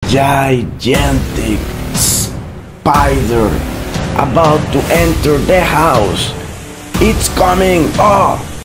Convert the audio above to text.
gigantic spider about to enter the house. It's coming! Oh!